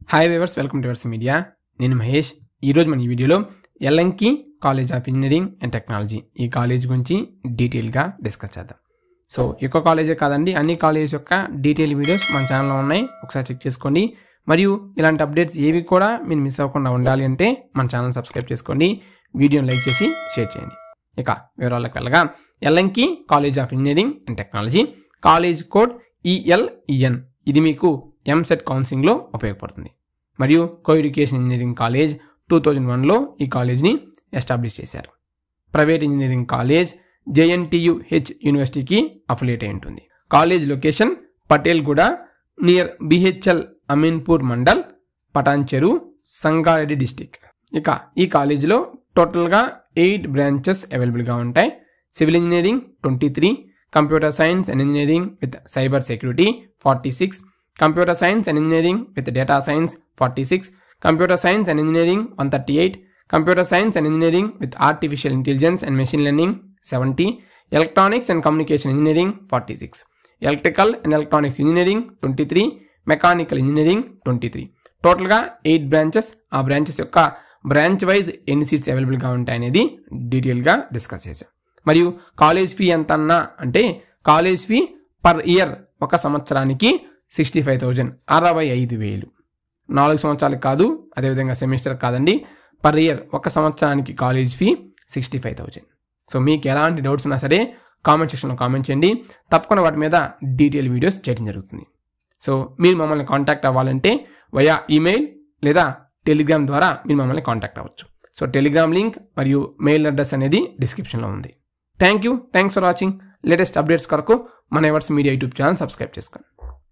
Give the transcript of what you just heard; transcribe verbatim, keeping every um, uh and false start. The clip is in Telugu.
Hi viewers, welcome to Yours Media. నేను మహేష్. ఈరోజు మన ఈ వీడియోలో ఎల్ఎన్కి college of engineering and technology ఈ కాలేజ్ గురించి డీటెయిల్గా డిస్కస్ చేద్దాం. సో ఎక్కువ కాలేజే కాదండి, అన్ని కాలేజెస్ యొక్క డీటెయిల్ వీడియోస్ మన ఛానల్లో ఉన్నాయి, ఒకసారి చెక్ చేసుకోండి. మరియు ఇలాంటి అప్డేట్స్ ఏవి కూడా మీరు మిస్ అవ్వకుండా ఉండాలి అంటే మన ఛానల్ సబ్స్క్రైబ్ చేసుకోండి, వీడియోని లైక్ చేసి షేర్ చేయండి. ఇక వివరాలకు వెళ్ళగా, ఎల్ఎన్కి college of engineering and technology college code ELEN. ఇది మీకు ఎంసెట్ కౌన్సిలింగ్లో ఉపయోగపడుతుంది. మరియు co education engineering college two thousand వన్లో ఈ కాలేజ్ని ఎస్టాబ్లిష్ చేశారు. ప్రైవేట్ ఇంజనీరింగ్ కాలేజ్ జేఎన్టీయుహెచ్ యూనివర్సిటీకి అఫిలియేట్ అయి ఉంటుంది. College location Patelguda near BHEL Ameenpur mandal, Patancheru, Sangareddy district. ఇక ఈ కాలేజీలో టోటల్గా ఎయిట్ బ్రాంచెస్ అవైలబుల్గా ఉంటాయి. Civil engineering twenty three, computer science and engineering with cyber security forty six, computer science and engineering with data science forty six, computer science and engineering one thirty eight, computer science and engineering with artificial intelligence and machine learning seventy, electronics and communication engineering forty six, electrical and electronics engineering twenty three, mechanical engineering twenty three. టోటల్గా ఎయిట్ బ్రాంచెస్. ఆ బ్రాంచెస్ యొక్క బ్రాంచ్ వైజ్ ఎన్ని సీట్స్ అవైలబుల్గా ఉంటాయనేది డీటెయిల్గా డిస్కస్ చేశాం. మరియు కాలేజ్ ఫీ ఎంత అన్నా అంటే, కాలేజ్ ఫీ పర్ ఇయర్ ఒక సంవత్సరానికి సిక్స్టీ ఫైవ్ థౌజండ్ అరవై ఐదు వేలు నాలుగు సంవత్సరాలకు కాదు, అదేవిధంగా సెమిస్టర్ కాదండి, పర్ ఇయర్ ఒక సంవత్సరానికి college fee sixty five thousand. So మీకు ఎలాంటి డౌట్స్ ఉన్నా సరే కామెంట్ సెక్షన్లో కామెంట్ చేయండి, తప్పకుండా వాటి మీద డీటెయిల్ వీడియోస్ చేయడం జరుగుతుంది. సో మీరు మమ్మల్ని కాంటాక్ట్ అవ్వాలంటే వయా ఈమెయిల్ లేదా టెలిగ్రామ్ ద్వారా మీరు మమ్మల్ని కాంటాక్ట్ అవ్వచ్చు. సో టెలిగ్రామ్ లింక్ మరియు మెయిల్ అడ్రస్ అనేది డిస్క్రిప్షన్లో ఉంది. Thank you thanks for watching. Latest updates కొరకు మన Yours Media YouTube channel subscribe చేసుకోండి.